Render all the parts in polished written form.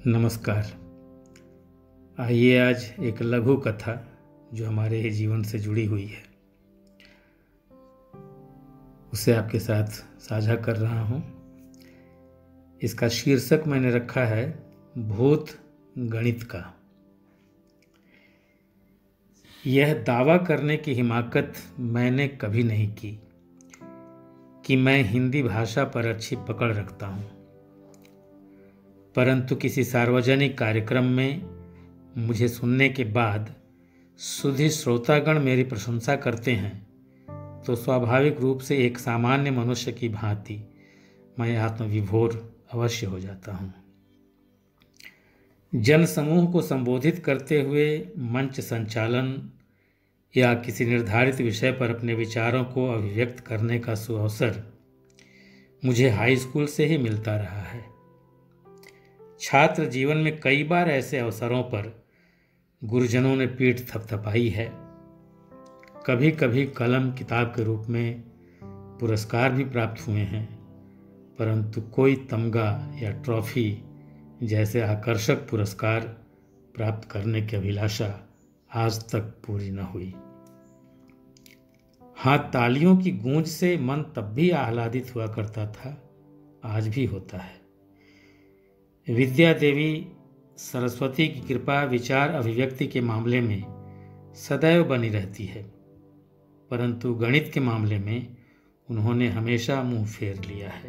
नमस्कार। आइए आज एक लघु कथा जो हमारे ही जीवन से जुड़ी हुई है उसे आपके साथ साझा कर रहा हूँ। इसका शीर्षक मैंने रखा है भूत गणित का। यह दावा करने की हिमाकत मैंने कभी नहीं की कि मैं हिंदी भाषा पर अच्छी पकड़ रखता हूँ, परंतु किसी सार्वजनिक कार्यक्रम में मुझे सुनने के बाद सुधी श्रोतागण मेरी प्रशंसा करते हैं तो स्वाभाविक रूप से एक सामान्य मनुष्य की भांति मैं आत्मविभोर अवश्य हो जाता हूँ। जनसमूह को संबोधित करते हुए मंच संचालन या किसी निर्धारित विषय पर अपने विचारों को अभिव्यक्त करने का सुअवसर मुझे हाई स्कूल से ही मिलता रहा है। छात्र जीवन में कई बार ऐसे अवसरों पर गुरुजनों ने पीठ थपथपाई है। कभी कभी कलम किताब के रूप में पुरस्कार भी प्राप्त हुए हैं, परंतु कोई तमगा या ट्रॉफी जैसे आकर्षक पुरस्कार प्राप्त करने की अभिलाषा आज तक पूरी न हुई। हाँ, तालियों की गूंज से मन तब भी आह्लादित हुआ करता था, आज भी होता है। विद्या देवी सरस्वती की कृपा विचार अभिव्यक्ति के मामले में सदैव बनी रहती है, परंतु गणित के मामले में उन्होंने हमेशा मुंह फेर लिया है।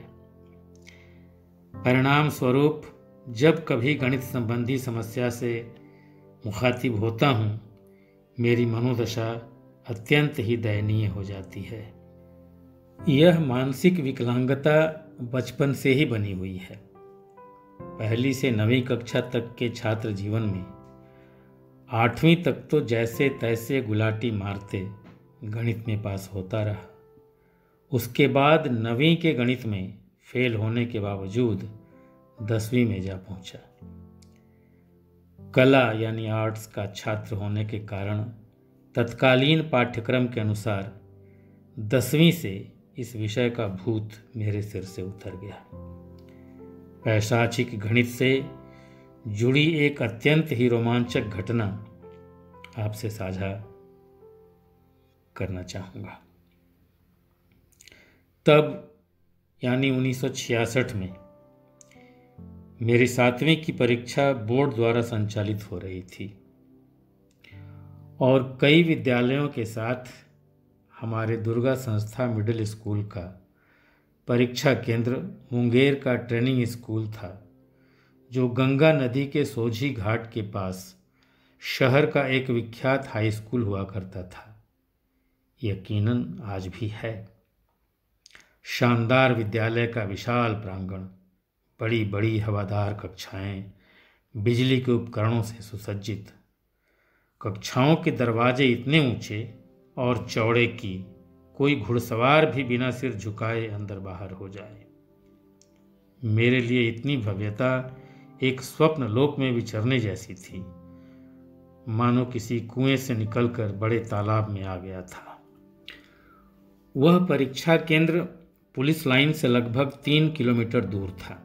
परिणाम स्वरूप जब कभी गणित संबंधी समस्या से मुखातिब होता हूँ, मेरी मनोदशा अत्यंत ही दयनीय हो जाती है। यह मानसिक विकलांगता बचपन से ही बनी हुई है। पहली से 9वीं कक्षा तक के छात्र जीवन में 8वीं तक तो जैसे तैसे गुलाटी मारते गणित में पास होता रहा। उसके बाद 9वीं के गणित में फेल होने के बावजूद 10वीं में जा पहुंचा। कला यानी आर्ट्स का छात्र होने के कारण तत्कालीन पाठ्यक्रम के अनुसार 10वीं से इस विषय का भूत मेरे सिर से उतर गया। पैशाचिक गणित से जुड़ी एक अत्यंत ही रोमांचक घटना आपसे साझा करना चाहूँगा। तब यानी 1966 में मेरी 7वीं की परीक्षा बोर्ड द्वारा संचालित हो रही थी और कई विद्यालयों के साथ हमारे दुर्गा संस्था मिडिल स्कूल का परीक्षा केंद्र मुंगेर का ट्रेनिंग स्कूल था, जो गंगा नदी के सोझी घाट के पास शहर का एक विख्यात हाई स्कूल हुआ करता था। यकीनन आज भी है। शानदार विद्यालय का विशाल प्रांगण, बड़ी बड़ी हवादार कक्षाएं, बिजली के उपकरणों से सुसज्जित। कक्षाओं के दरवाजे इतने ऊंचे और चौड़े कि कोई घुड़सवार भी बिना सिर झुकाए अंदर बाहर हो जाए। मेरे लिए इतनी भव्यता एक स्वप्न लोक में विचरने जैसी थी, मानो किसी कुएं से निकलकर बड़े तालाब में आ गया था। वह परीक्षा केंद्र पुलिस लाइन से लगभग 3 किलोमीटर दूर था।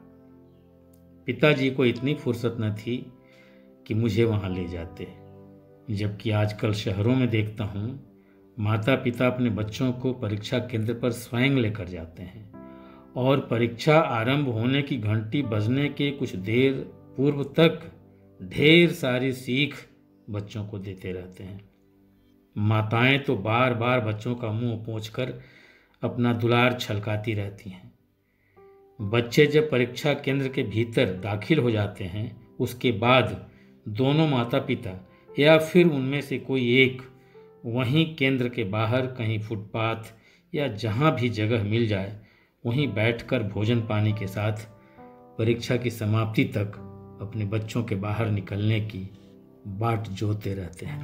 पिताजी को इतनी फुर्सत न थी कि मुझे वहां ले जाते, जबकि आजकल शहरों में देखता हूं माता पिता अपने बच्चों को परीक्षा केंद्र पर स्वयं लेकर जाते हैं और परीक्षा आरंभ होने की घंटी बजने के कुछ देर पूर्व तक ढेर सारी सीख बच्चों को देते रहते हैं। माताएं तो बार बार बच्चों का मुंह पोंछकर अपना दुलार छलकाती रहती हैं। बच्चे जब परीक्षा केंद्र के भीतर दाखिल हो जाते हैं, उसके बाद दोनों माता पिता या फिर उनमें से कोई एक वहीं केंद्र के बाहर कहीं फुटपाथ या जहां भी जगह मिल जाए वहीं बैठकर भोजन पानी के साथ परीक्षा की समाप्ति तक अपने बच्चों के बाहर निकलने की बाट जोते रहते हैं।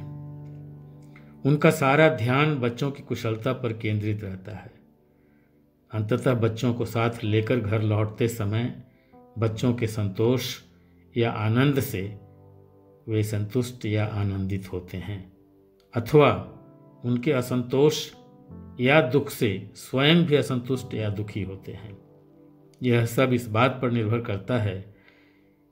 उनका सारा ध्यान बच्चों की कुशलता पर केंद्रित रहता है। अंततः बच्चों को साथ लेकर घर लौटते समय बच्चों के संतोष या आनंद से वे संतुष्ट या आनंदित होते हैं, अथवा उनके असंतोष या दुख से स्वयं भी असंतुष्ट या दुखी होते हैं। यह सब इस बात पर निर्भर करता है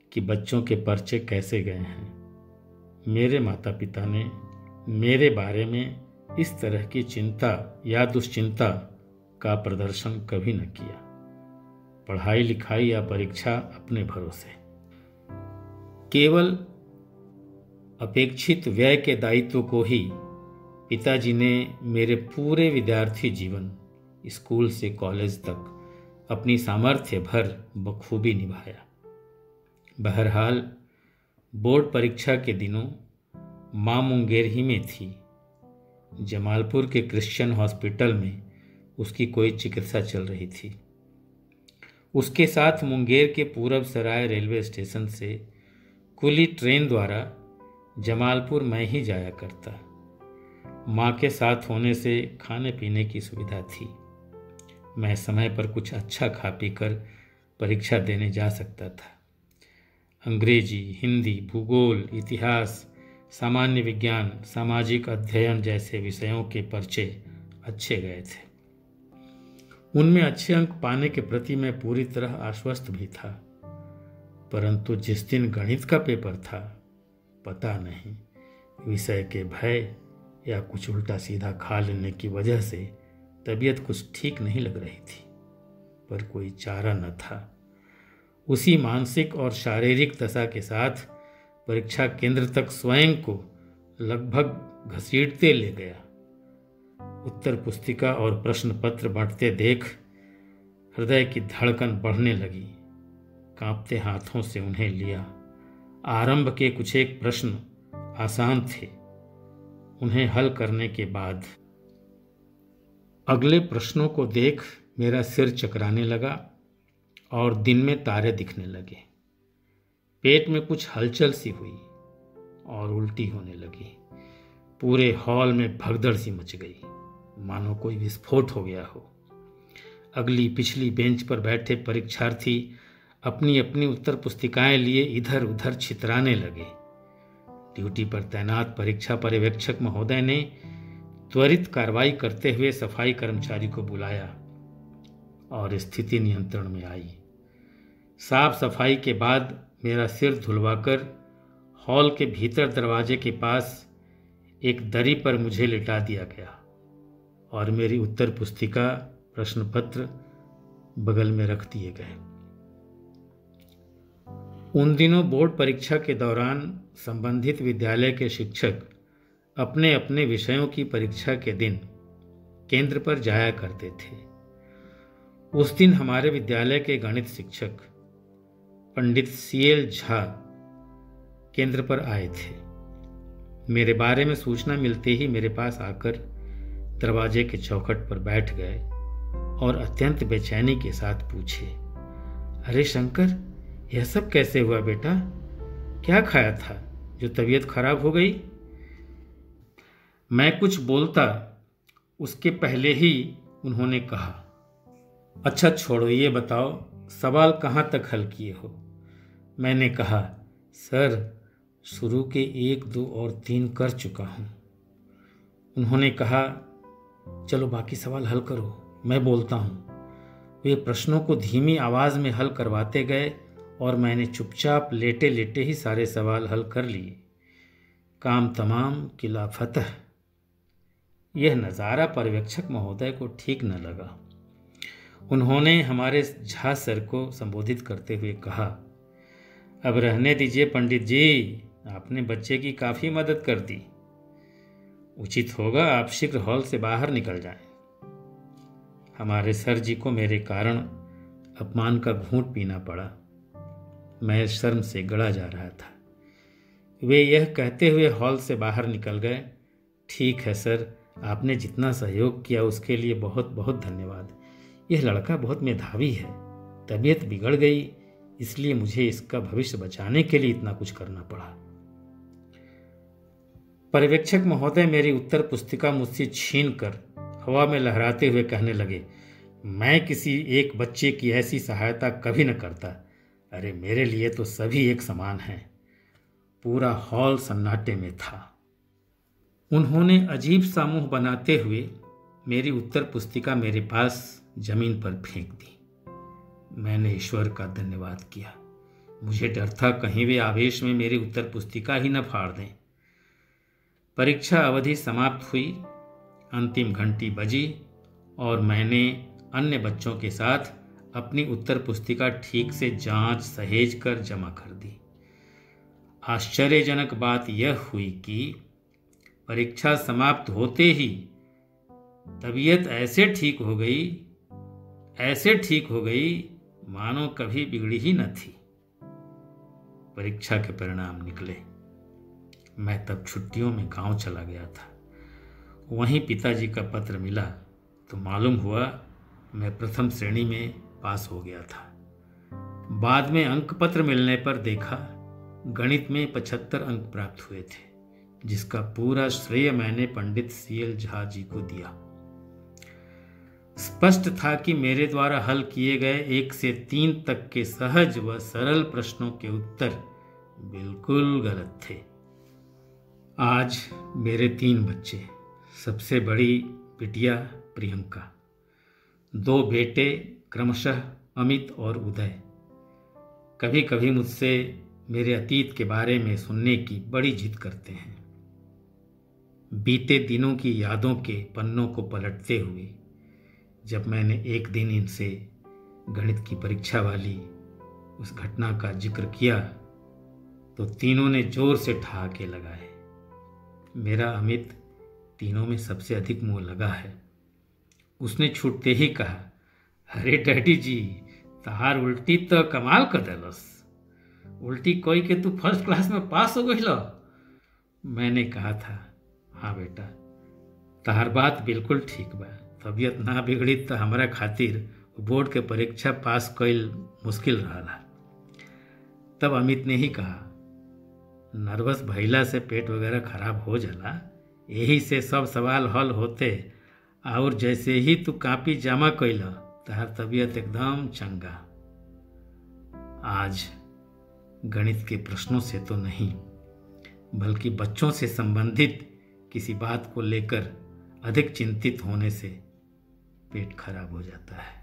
कि बच्चों के पर्चे कैसे गए हैं। मेरे माता पिता ने मेरे बारे में इस तरह की चिंता या दुश्चिंता का प्रदर्शन कभी न किया। पढ़ाई लिखाई या परीक्षा अपने भरोसे। केवल अपेक्षित व्यय के दायित्व को ही पिताजी ने मेरे पूरे विद्यार्थी जीवन, स्कूल से कॉलेज तक, अपनी सामर्थ्य भर बखूबी निभाया। बहरहाल बोर्ड परीक्षा के दिनों माँ मुंगेर ही में थी। जमालपुर के क्रिश्चियन हॉस्पिटल में उसकी कोई चिकित्सा चल रही थी। उसके साथ मुंगेर के पूरब सराय रेलवे स्टेशन से कुली ट्रेन द्वारा जमालपुर मैं ही जाया करता। माँ के साथ होने से खाने पीने की सुविधा थी। मैं समय पर कुछ अच्छा खा पी कर परीक्षा देने जा सकता था। अंग्रेजी, हिंदी, भूगोल, इतिहास, सामान्य विज्ञान, सामाजिक अध्ययन जैसे विषयों के पर्चे अच्छे गए थे। उनमें अच्छे अंक पाने के प्रति मैं पूरी तरह आश्वस्त भी था। परंतु जिस दिन गणित का पेपर था, पता नहीं विषय के भय या कुछ उल्टा सीधा खा लेने की वजह से तबीयत कुछ ठीक नहीं लग रही थी, पर कोई चारा न था। उसी मानसिक और शारीरिक दशा के साथ परीक्षा केंद्र तक स्वयं को लगभग घसीटते ले गया। उत्तर पुस्तिका और प्रश्न पत्र बांटते देख हृदय की धड़कन बढ़ने लगी। कांपते हाथों से उन्हें लिया। आरंभ के कुछ एक प्रश्न आसान थे। उन्हें हल करने के बाद अगले प्रश्नों को देख मेरा सिर चकराने लगा और दिन में तारे दिखने लगे। पेट में कुछ हलचल सी हुई और उल्टी होने लगी। पूरे हॉल में भगदड़ सी मच गई, मानो कोई विस्फोट हो गया हो। अगली पिछली बेंच पर बैठे परीक्षार्थी अपनी अपनी उत्तर पुस्तिकाएं लिए इधर उधर छितराने लगे। ड्यूटी पर तैनात परीक्षा पर्यवेक्षक महोदय ने त्वरित कार्रवाई करते हुए सफाई कर्मचारी को बुलाया और स्थिति नियंत्रण में आई। साफ सफाई के बाद मेरा सिर धुलवाकर हॉल के भीतर दरवाजे के पास एक दरी पर मुझे लिटा दिया गया और मेरी उत्तर पुस्तिका, प्रश्न पत्र बगल में रख दिए गए। उन दिनों बोर्ड परीक्षा के दौरान संबंधित विद्यालय के शिक्षक अपने अपने विषयों की परीक्षा के दिन केंद्र पर जाया करते थे। उस दिन हमारे विद्यालय के गणित शिक्षक पंडित CL झा केंद्र पर आए थे। मेरे बारे में सूचना मिलते ही मेरे पास आकर दरवाजे के चौखट पर बैठ गए और अत्यंत बेचैनी के साथ पूछे, अरे शंकर, यह सब कैसे हुआ बेटा? क्या खाया था जो तबीयत खराब हो गई? मैं कुछ बोलता उसके पहले ही उन्होंने कहा, अच्छा छोड़ो, ये बताओ सवाल कहाँ तक हल किए हो? मैंने कहा, सर शुरू के 1, 2 और 3 कर चुका हूँ। उन्होंने कहा, चलो बाकी सवाल हल करो, मैं बोलता हूँ। वे प्रश्नों को धीमी आवाज़ में हल करवाते गए और मैंने चुपचाप लेटे लेटे ही सारे सवाल हल कर लिए। काम तमाम, किला फतह। यह नज़ारा पर्यवेक्षक महोदय को ठीक न लगा। उन्होंने हमारे झा सर को संबोधित करते हुए कहा, अब रहने दीजिए पंडित जी, आपने बच्चे की काफ़ी मदद कर दी। उचित होगा आप शीघ्र हॉल से बाहर निकल जाएं। हमारे सर जी को मेरे कारण अपमान का घूंट पीना पड़ा। मैं शर्म से गड़ा जा रहा था। वे यह कहते हुए हॉल से बाहर निकल गए। ठीक है सर, आपने जितना सहयोग किया उसके लिए बहुत बहुत धन्यवाद। यह लड़का बहुत मेधावी है। तबीयत बिगड़ गई, इसलिए मुझे इसका भविष्य बचाने के लिए इतना कुछ करना पड़ा। पर्यवेक्षक महोदय मेरी उत्तर पुस्तिका मुझसे छीनकर हवा में लहराते हुए कहने लगे, मैं किसी एक बच्चे की ऐसी सहायता कभी न करता। अरे मेरे लिए तो सभी एक समान हैं। पूरा हॉल सन्नाटे में था। उन्होंने अजीब सा मुंह बनाते हुए मेरी उत्तर पुस्तिका मेरे पास जमीन पर फेंक दी। मैंने ईश्वर का धन्यवाद किया मुझे डर था कहीं वे आवेश में मेरी उत्तर पुस्तिका ही न फाड़ दें। परीक्षा अवधि समाप्त हुई, अंतिम घंटी बजी और मैंने अन्य बच्चों के साथ अपनी उत्तर पुस्तिका ठीक से जांच सहेज कर जमा कर दी। आश्चर्यजनक बात यह हुई कि परीक्षा समाप्त होते ही तबीयत ऐसे ठीक हो गई मानो कभी बिगड़ी ही न थी। परीक्षा के परिणाम निकले। मैं तब छुट्टियों में गांव चला गया था। वहीं पिताजी का पत्र मिला तो मालूम हुआ मैं प्रथम श्रेणी में पास हो गया था। बाद में अंक पत्र मिलने पर देखा गणित में 75 अंक प्राप्त हुए थे, जिसका पूरा श्रेय मैंने पंडित CL झा जी को दिया। स्पष्ट था कि मेरे द्वारा हल किए गए 1 से 3 तक के सहज व सरल प्रश्नों के उत्तर बिल्कुल गलत थे। आज मेरे 3 बच्चे, सबसे बड़ी बिटिया प्रियंका, 2 बेटे क्रमशः अमित और उदय, कभी कभी मुझसे मेरे अतीत के बारे में सुनने की बड़ी जिद करते हैं। बीते दिनों की यादों के पन्नों को पलटते हुए जब मैंने एक दिन इनसे गणित की परीक्षा वाली उस घटना का जिक्र किया तो तीनों ने जोर से ठहाके लगाए। मेरा अमित तीनों में सबसे अधिक मुंह लगा है। उसने छूटते ही कहा, अरे डैडी जी, तहार उल्टी तो कमाल कर देलस। उल्टी कोई के तू फर्स्ट क्लास में पास हो गई। मैंने कहा था, हाँ बेटा, तहार बात बिल्कुल ठीक बा। तबीयत ना बिगड़ी तो हमारा खातिर बोर्ड के परीक्षा पास कईल मुश्किल रहा। तब अमित ने ही कहा, नर्वस भइला से पेट वगैरह खराब हो जाला, यही से सब सवाल हल होते, और जैसे ही तू कापी जमा कईल तहार तबीयत एकदम चंगा। आज गणित के प्रश्नों से तो नहीं बल्कि बच्चों से संबंधित किसी बात को लेकर अधिक चिंतित होने से पेट खराब हो जाता है।